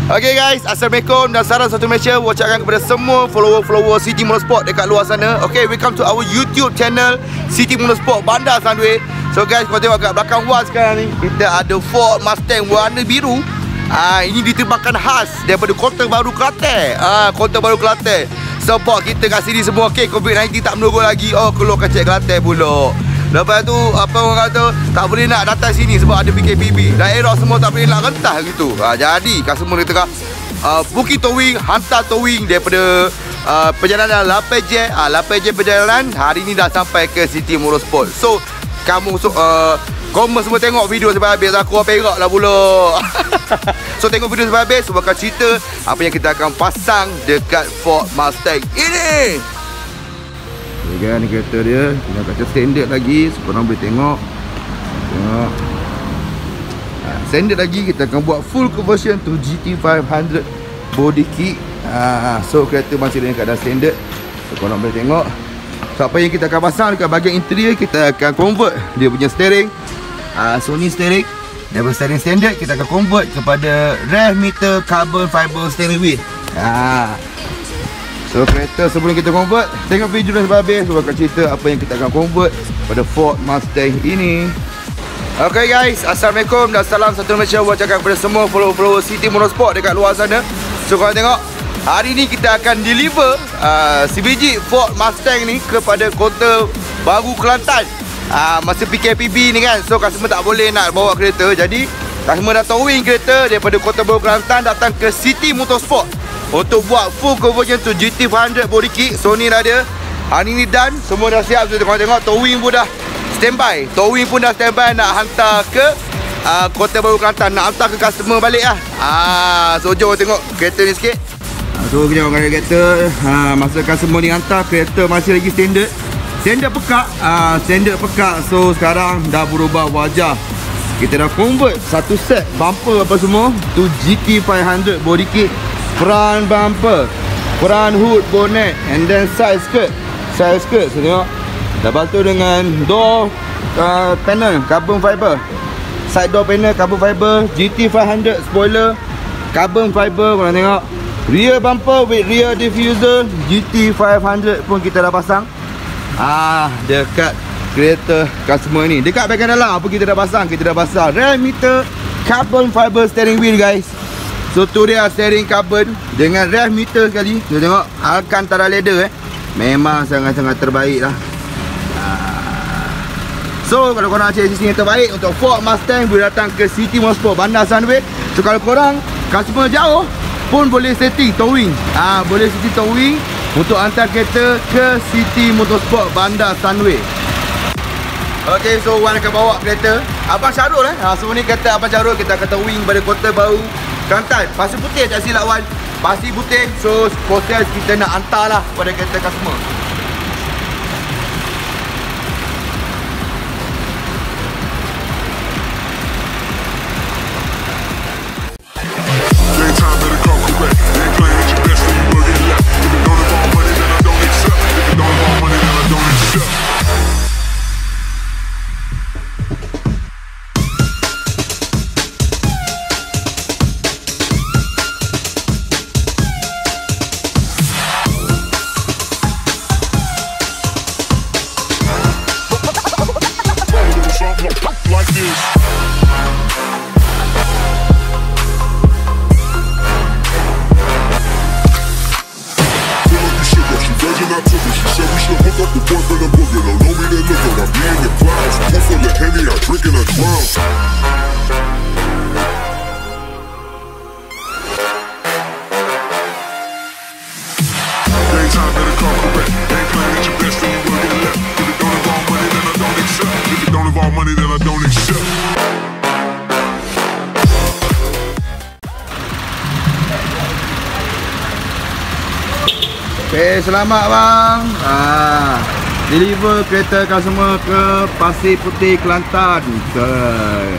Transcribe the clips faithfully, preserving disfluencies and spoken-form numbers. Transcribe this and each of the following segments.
Okay guys, Assalamualaikum dan salam satu Malaysia. Ucapkan kepada semua follower-follower City Motorsport dekat luar sana. Okay, welcome to our YouTube channel City Motorsport Bandar Sunway. So guys, kau tengok kat belakang Waz sekarang ni, kita ada Ford Mustang warna biru. Ah, ini diterbangkan khas daripada Kota Baru Kelantan. Ah, Kota Baru Kelantan. Support kita kat sini semua. Okay, covid sembilan belas tak menurun lagi. Oh, keluar kacik Kelantan pula. Lepas tu, apa orang kata, tak boleh nak datang sini sebab ada P K P B. Daerah semua tak boleh nak rentas gitu. Ha, jadi, customer kita tengah uh, Bukit Towing, hantar towing daripada uh, perjalanan lapan jam. Uh, lapan jam perjalanan, hari ni dah sampai ke City Motorsport. So, kamu so, uh, komen semua tengok video sampai habis. Aku perak lah pula. So, tengok video sampai habis. So, bakal cerita apa yang kita akan pasang dekat Ford Mustang ini. Okay, kan, ni kereta dia kita kaca standard lagi, so korang boleh tengok. Tengok ha, standard lagi, kita akan buat full conversion to G T lima ratus body kit. ha, So kereta masih dalam keadaan standard, so korang boleh tengok. So apa yang kita akan pasang dekat bahagian interior, kita akan convert dia punya steering. ha, So ni steering, daripada steering standard kita akan convert kepada rev meter carbon fiber steering wheel. ha. So kereta sebelum kita convert, tengok video dah sampai habis. So akan cerita apa yang kita akan convert pada Ford Mustang ini. Okay guys, Assalamualaikum dan salam satu Malaysia. Ucapkan kepada semua follower-follower City Motorsport dekat luar sana. So korang tengok, hari ni kita akan deliver uh, sebiji Ford Mustang ni kepada Kota Baru Kelantan. uh, Masa P K P B ni kan, so customer tak boleh nak bawa kereta. Jadi customer dah towing kereta daripada Kota Baru Kelantan datang ke City Motorsport untuk buat full conversion to G T lima ratus body kit. So ni dah dia, hari ni done, semua dah siap. So tengok tengok towing pun dah standby. Towing pun dah standby nak hantar ke uh, Kota Baru Kelantan, nak hantar ke customer balik lah. Ah, so jom tengok kereta ni sikit. ah, So kita tengok kereta, ah, masa customer ni hantar, kereta masih lagi standard. Standard pekak, ah, standard pekak. So sekarang dah berubah wajah. Kita dah convert satu set bumper apa semua to G T lima ratus body kit. Front bumper, front hood, bonnet, and then side skirt. Side skirt, so tengok. Lepas tu dengan door uh, panel carbon fiber. Side door panel carbon fiber. G T lima ratus spoiler carbon fiber, korang tengok. Rear bumper with rear diffuser G T lima ratus pun kita dah pasang. Ah, dekat kereta customer ni. Dekat bahagian dalam apa kita dah pasang? Kita dah pasang rear meter carbon fiber steering wheel guys. So tu dia steering carbon dengan rev meter sekali. Kita tengok Alcantara leather eh. Memang sangat-sangat terbaik lah. So kalau korang cari sistem yang terbaik untuk Ford Mustang, boleh datang ke City Motorsport Bandar Sunway. So kalau korang customer jauh pun boleh setting towing. Ah, boleh setting towing untuk hantar kereta ke City Motorsport Bandar Sunway. Okay, so Wan akan bawa kereta Abang Syarul eh. Ha, so ni kereta Abang Syarul, kita akan towing pada Kota Baru Kelantan. Pasir putih tak silap Wan. Pasir putih. So proses kita nak hantar lah pada kereta customer. Okay, selamat bang. Ah, deliver kereta customer ke Pasir Putih Kelantan. Okay.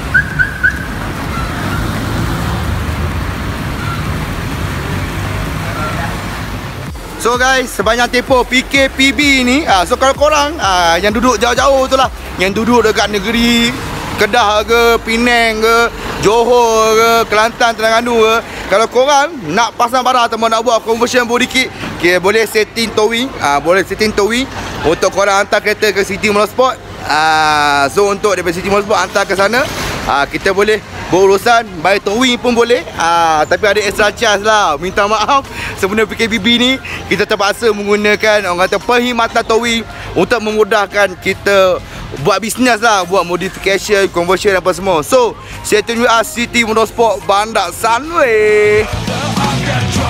So guys, sebanyak tempoh P K P B ni, ah, so kalau korang ah, yang duduk jauh-jauh tu lah, yang duduk dekat negeri Kedah ke, Penang ke, Johor ke, Kelantan, Terengganu ke. Kalau korang nak pasang barang atau nak buat conversion body kit, okay, boleh setting towing, ah, boleh setting towing untuk korang hantar kereta ke City Motorsport. Ah, so untuk daripada City Motorsport hantar ke sana, ah, kita boleh berurusan bayar towing pun boleh. Ah, tapi ada extra charge lah. Minta maaf, sebenarnya P K B B ni kita terpaksa menggunakan orang kata perkhidmatan towing untuk memudahkan kita buat bisnes lah, buat modification, conversion apa semua. So, stay tune with us, City Motorsport Bandar Sunway.